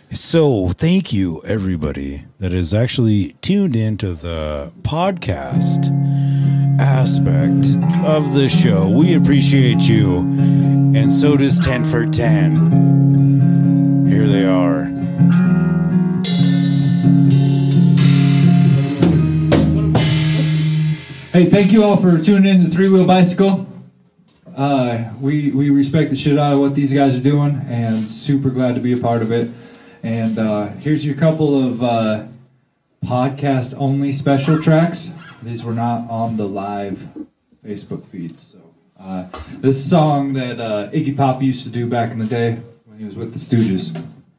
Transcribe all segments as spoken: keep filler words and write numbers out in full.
So thank you, everybody that is actually tuned into the podcast aspect of the show. We appreciate you, and so does ten for ten. Here they are. Hey, thank you all for tuning in to Three Wheel Bicycle. Uh, we we respect the shit out of what these guys are doing, and super glad to be a part of it. And uh, here's your couple of uh, podcast-only special tracks. These were not on the live Facebook feed. So uh, this is a song that uh, Iggy Pop used to do back in the day when he was with the Stooges.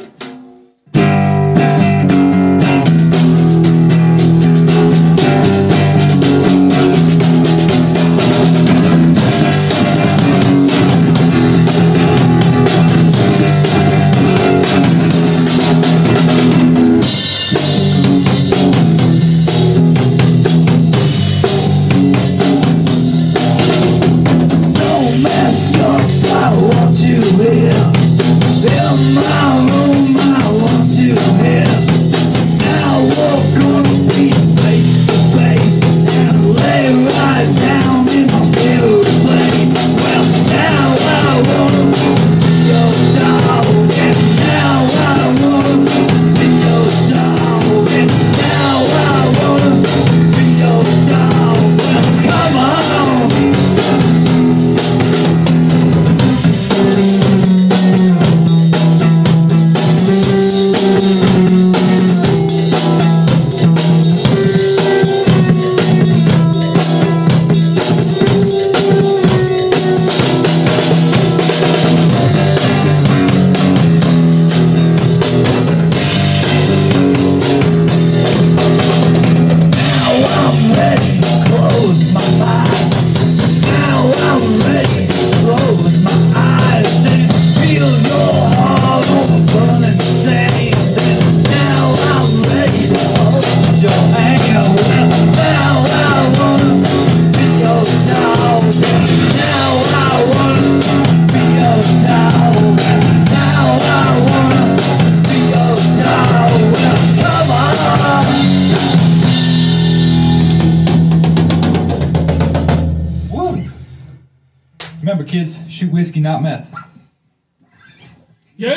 Remember, kids, shoot whiskey, not meth. Yeah!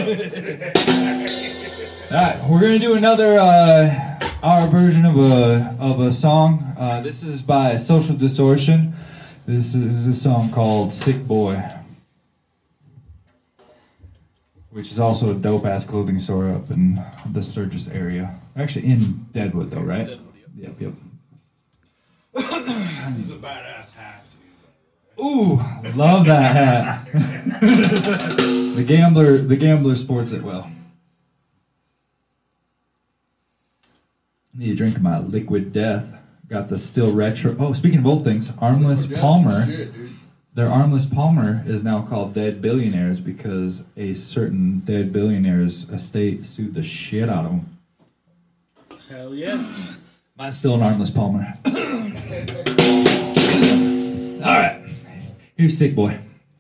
All right, we're gonna do another uh, our version of a of a song. Uh, this is by Social Distortion. This is a song called "Sic Boy," which is also a dope ass clothing store up in the Sturgis area. Actually, in Deadwood, though, right? Deadwood, yep. Yep, yep. This is a badass hat. Ooh, love that hat. the gambler, the gambler sports it well. Need a drink of my Liquid Death. Got the Still Retro. Oh, speaking of old things, Armless Palmer. Shit, Their Armless Palmer is now called Dead Billionaires because a certain dead billionaire's estate sued the shit out of them. Hell yeah. Mine's still an Armless Palmer. All right. Here's Sic Boy.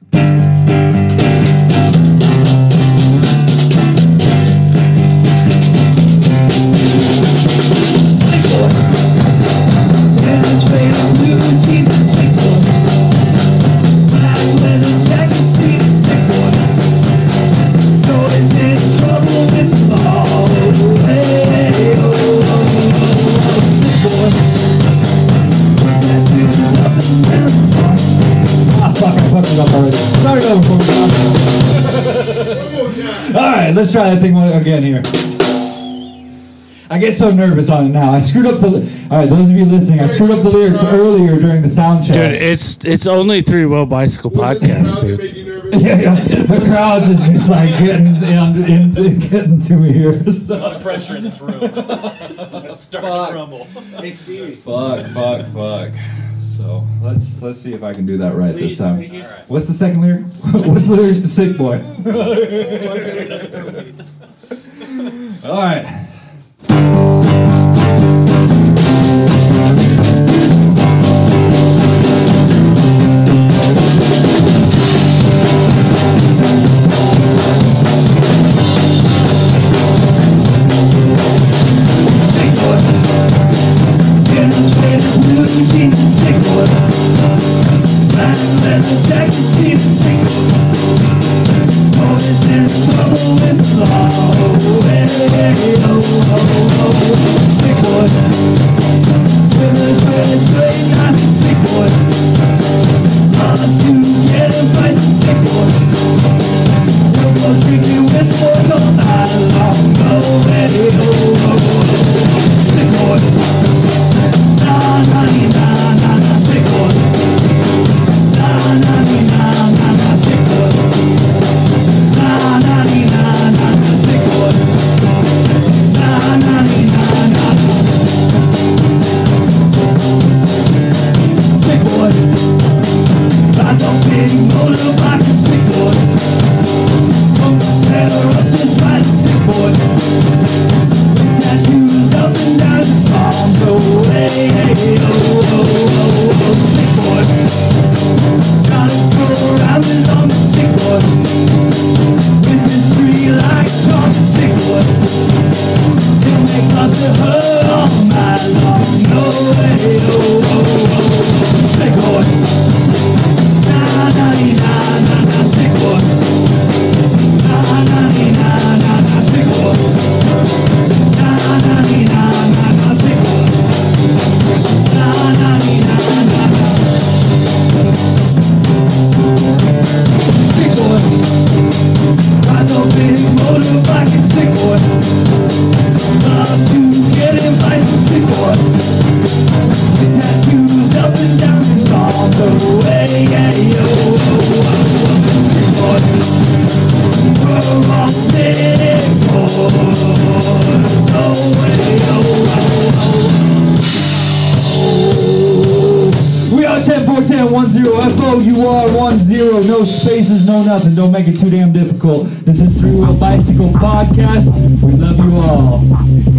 Alright, let's try that thing again here. I get so nervous on it now. I screwed up the... Alright, those of you listening, I screwed up the lyrics earlier during the sound check. Dude, it's it's only Three Wheel Bicycle podcast, dude. Yeah, yeah. The crowd is just like getting in, in, getting to me here. So. A lot of pressure in this room. It's starting Fuck. to crumble. Hey, Stevie. Fuck, fuck, fuck. So let's let's see if I can do that right Please, this time. thank you. All right. What's the second lyric? What's the lyrics to Sic Boy? All right. her all night long. No way, oh, oh, oh. Sic Boy. Na na na na na, Sic Boy. Na na na na na, Sic Boy. Na na na na na, Sic Boy. Na na na na na. Sic Boy. Ride the big motorbike and Sic Boy. Love to get in fights with Sic Boy. Get tattoos up and down his arm the way, yeah, yo, oh, oh, oh. Sic Boy. We're all Sic Boys. No way, oh, oh, oh. We are ten four ten one zero F O U R one zero. No spaces, no nothing. Don't make it too damn difficult. This is Three Wheel Bicycle Podcast. We love you all.